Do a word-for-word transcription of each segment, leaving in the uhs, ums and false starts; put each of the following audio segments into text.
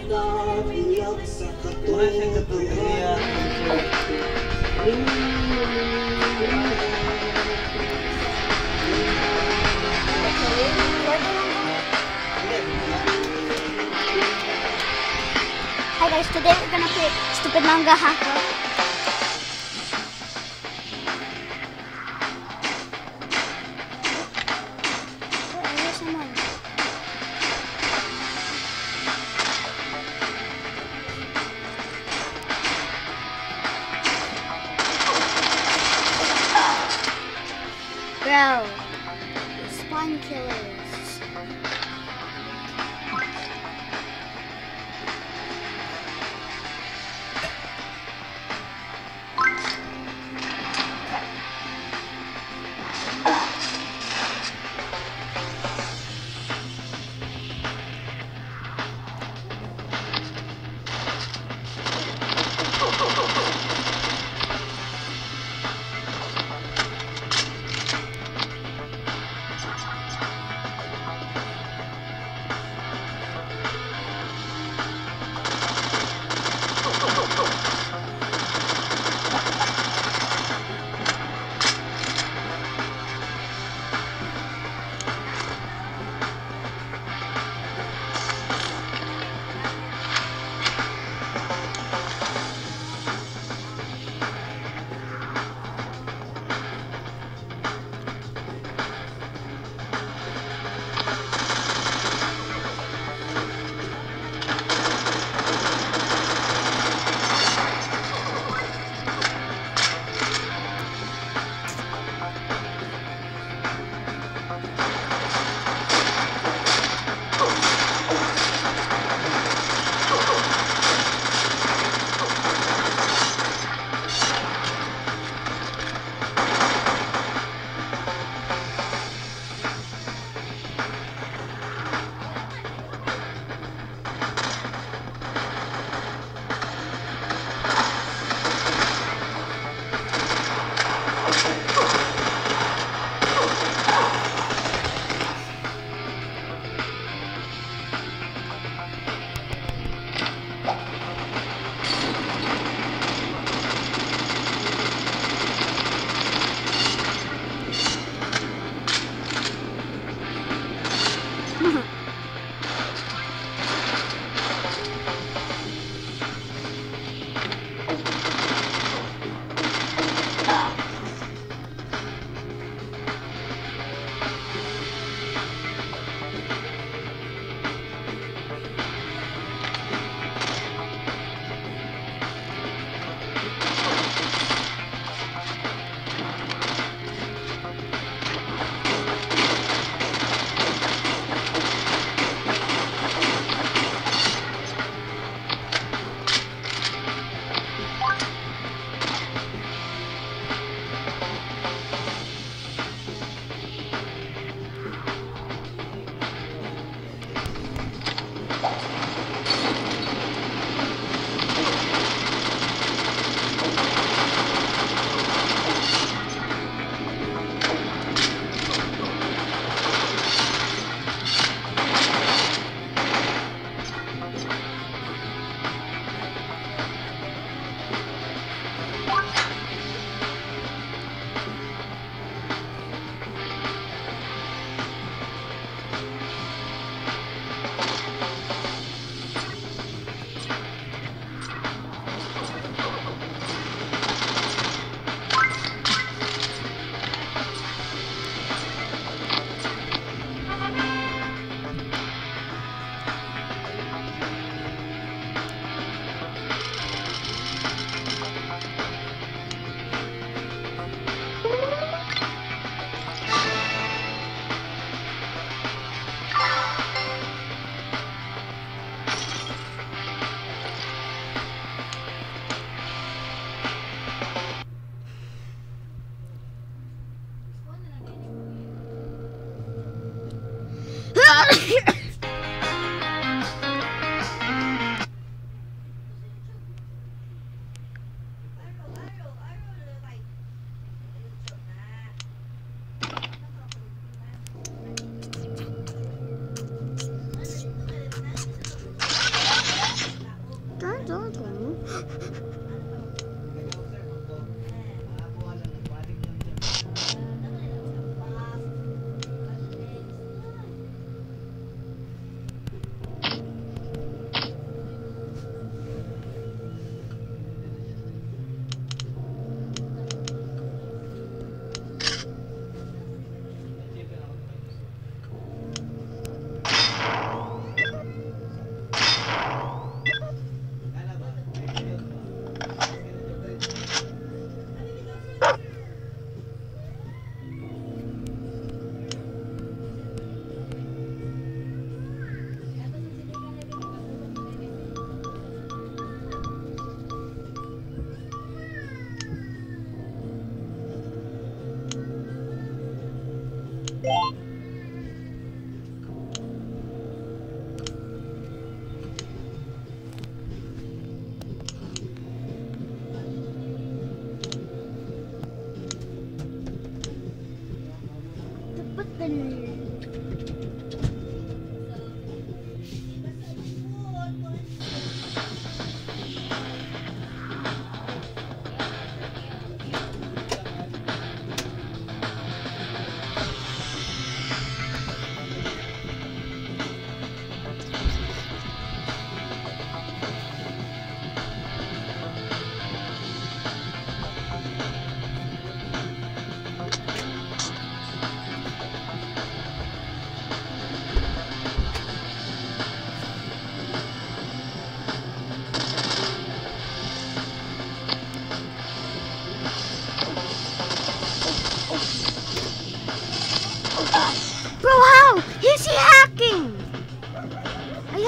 Mura siya katutuya. Hi guys, today we're gonna play Stupid Manga Hacker. Oh, I hear someone. Bro, spawn killers.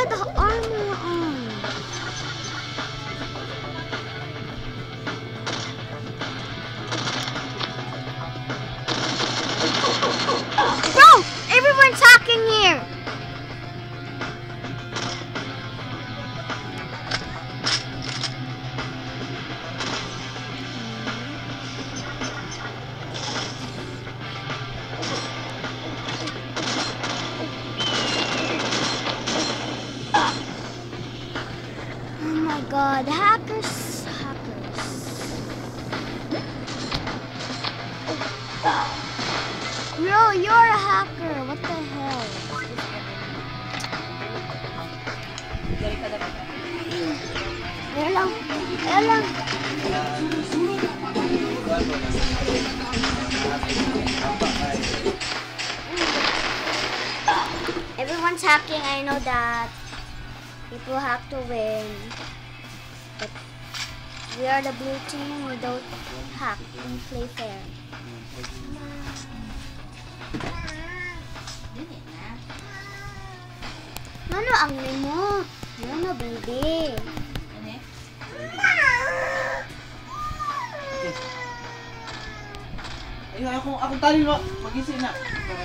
had the armor on. Bro, everyone's hacking here. God, hackers, hackers. Bro, you're a hacker. What the hell? Ayan lang. Ayan lang. Everyone's hacking. I know that. People have to win. But we are the blue team, we don't hack, we play fair. Ano ang mo? Ano, baby? Ayun, akong, akong tali mo. Mag-isip na.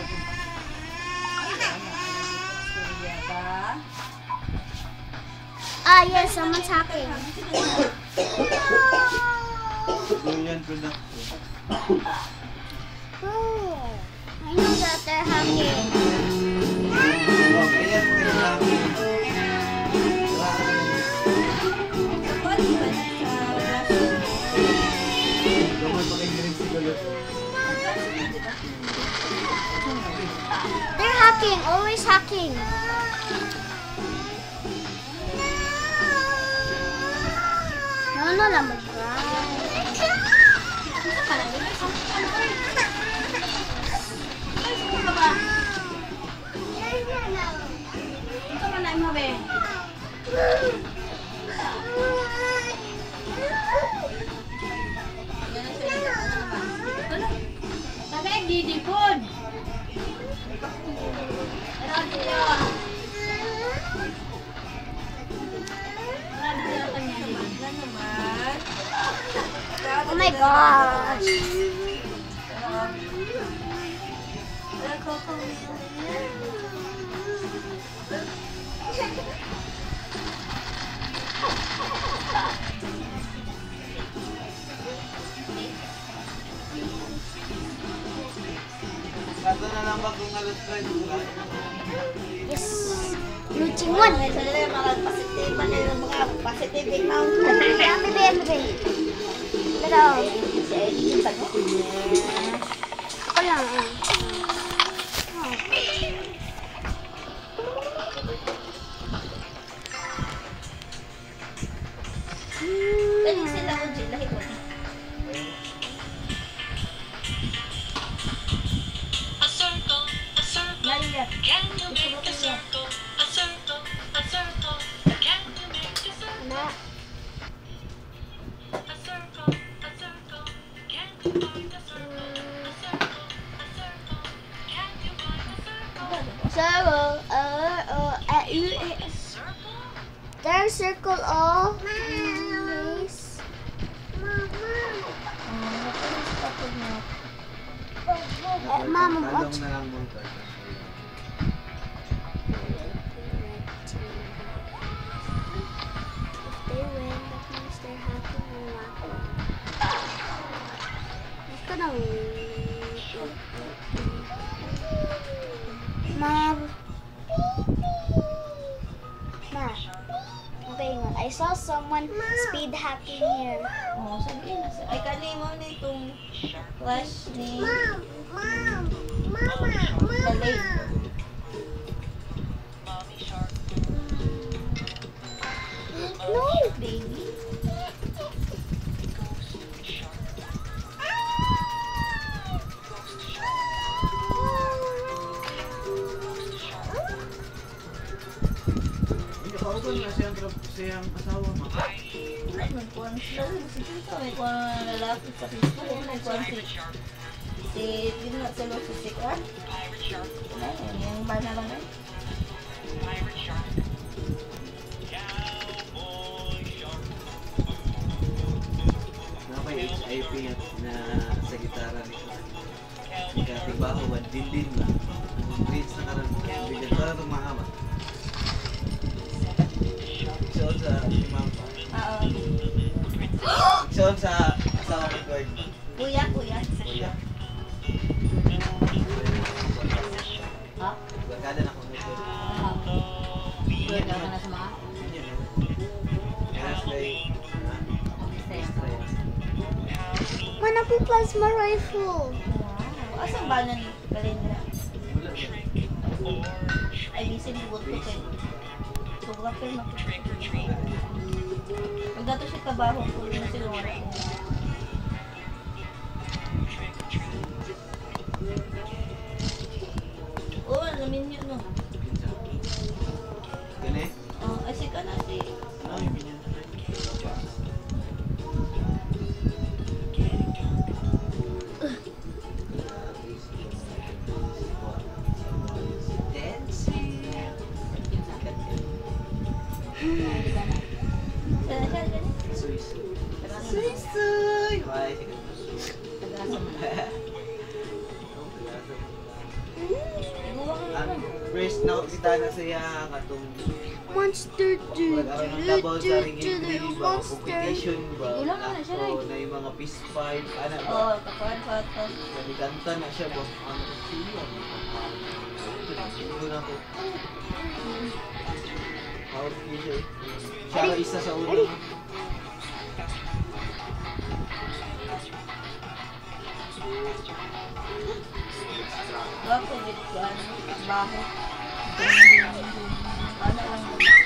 Ah, yes, someone's hacking. Julian production. Oh, I know that they're hacking. Oh, kaya they're hacking, always hacking. No, no, lang mag-try. Ito ka na mo, be. Tagay, didipod. Oh my gosh. Kato na lang ba kung alas tres? Yes. Blue team one. Positive na yung mga positive mount. Yan, bebe, yan, bebe. Pero, ako lang. ah. Oh. Kaya sila ko dyan, lahi ko. A circle, a circle. Naya. Can you make a circle? A circle, a circle. Can you make a circle? Ana. A circle, a circle. Can you find a circle? A circle, a circle. Can you find a circle? Circle, uh, uh, at you, Circle? there's circle all. Yes. Eh, Mama, Talong watch. na lang mo ito. If they win, that means they're hacking and laughing. Who's gonna win? Mom. Ma. Okay, nga. I saw someone speed hacking here. Oh, sabihin na sa... Ay, kani mo na itong flash ni... Mom! Mom! Mama! Mama! No! Baby. Hindi ka upan na siyang, siyang asawa mo. Ay, nagkuhan sila. Si Tito, may kuhan na lalaki sa Tito. Nagkuhan si... Si... Dito na sa loob si Sikra. Ay, yung bana lang eh. Dindin lang. Grades na karoon. Bigyan ko na itong mahaba. Iksoon sa imampa. Oo. Iksoon sa asawa ng guard. Kuya, kuya. Kuya. Ha? Barkada na kung ito. Ah. Kuya ka na sa mga? Yun yun. Kaya slay. Mana po plasma rifle. Wow. Asang ba na ni Kalendra? Wala yan. Ay, busy ni Buto kay. Sobrang film ako. Pag dato siya kabaho, pulo na sila wala. Oo, alamin yun, no? Gani? Oh, ay, si ka na, si... Ano yung binyan? Sana siya, gani? Swiss. Swiss. Suy! Why? Iguwang na Ang naman. first na kita na siya katong Monster do Magkaroon ng labaw sa ring do hindi do ba monster. competition ba? Gulang na siya, Ako na yung mga peace fight, ano ba? Oo, kakuan pa ito. Nagkanta na siya ba? Ano ko siya? Ito na ako. Out siya. Siya ang isa sa ulo. Ako, bit ko, ano, baho. Ano lang.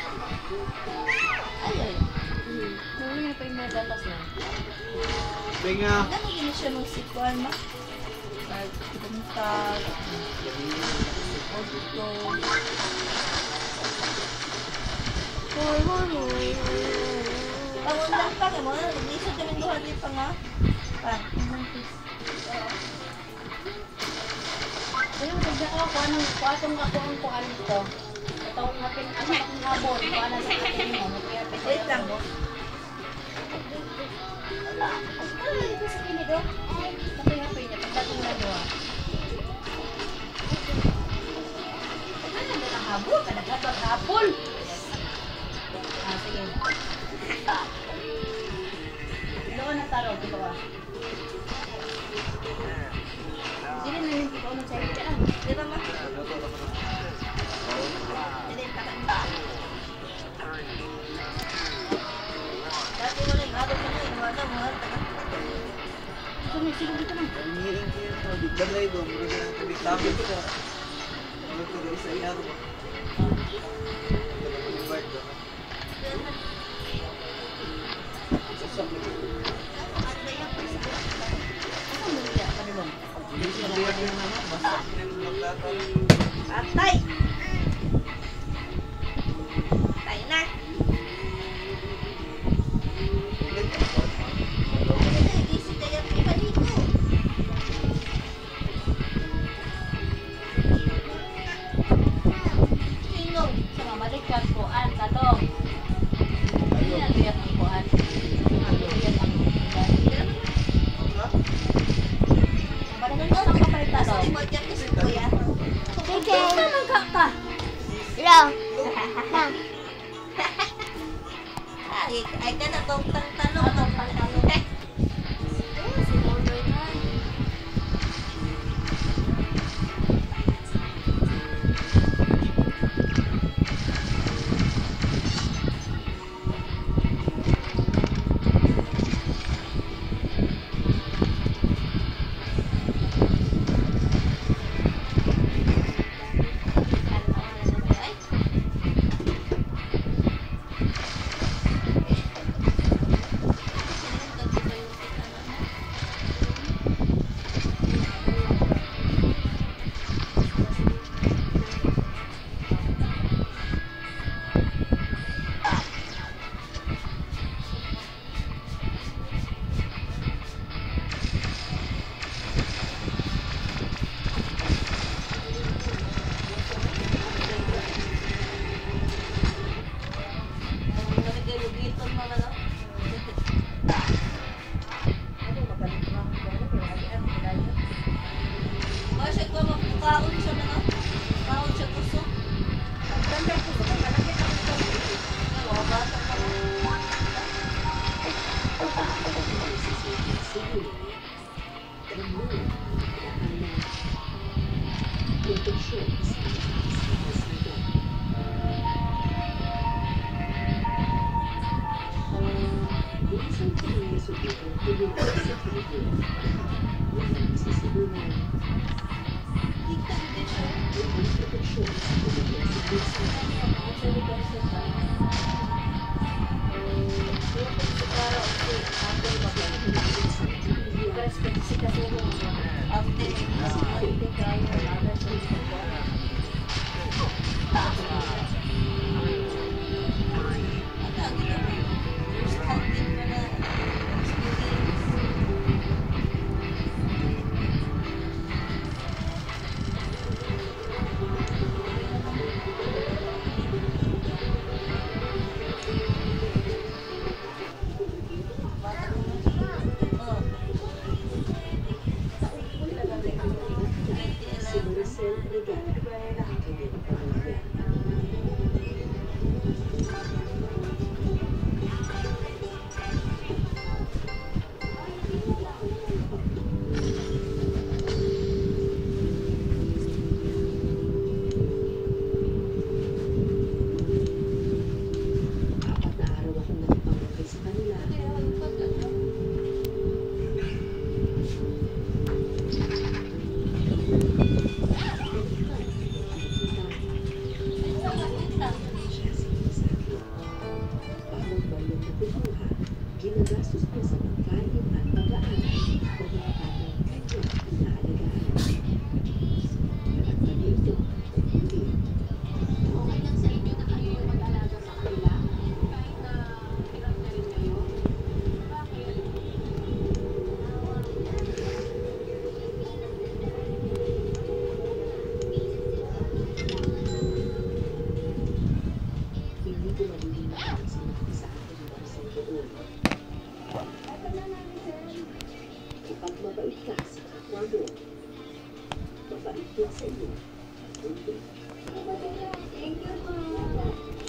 Ayun. Nung nga pa yung mga gatas na. Benga. Ano gini siya nung sikuan ma? Pagbuntag, pagbuto. Hoy, hoy, hoy. Pangundan pa, kaya mo na, nag-isod kami duha din pa nga. Pa, Ayun, nagda ako kung anong, kung atong ako ang kuhan dito. Ito ang hapin, ano akong habon, kung ano sa atin mo, magpiyapit. wait lang. Ano dito sa kinido? Magpiyapit niya, pagdatong na doon. Ano na lang habon? Kanagatot habon! Ah, sige. Doon na taro, dito ka. Sige na yung ikaw na sa'yo. Kaya Di ba ma? Hindi, takanda. Dati mo na yung habon mo na, yung wala mo, ito na, sige dito na. Ang hiring ko yun. Di ba na ito? Hindi ka nang kabit-tapit ka. Ano ko isa iya ko ba? Bart ba? Ano mo niya? Padulong. Hindi siya biyak yun naman. Basta pinanulog lahat. Atay! Tay na! Ulit ako. Gising na yung ipaliko. Sino? Sa mga balikan ko, an, katong. Hindi na liyak ang kuhan. Ano yan ang kuhan. Balikan ko ang kapalita Tapos daw. di mo dyan kasi kuya. Sige. Naman ka ka. Ro. Na. Ay, ay ka na tong tang tanong. Atong pagtanong. Si Loloy na. Ay,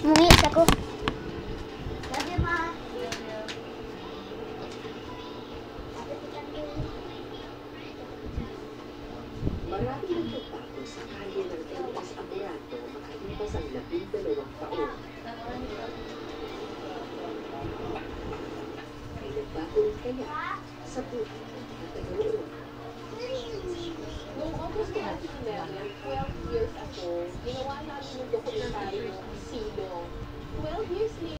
Mungis ako. Love you, Ma. Maraming nagtatako sa kalye ng L S Amorato makalipas ang labing dalawang taon. Ay nagbago kaya sa buhay at nagawin. Noong August twenty eleven, twelve years ago, ginawa namin yung dokumentaryo Silong. twelve years later,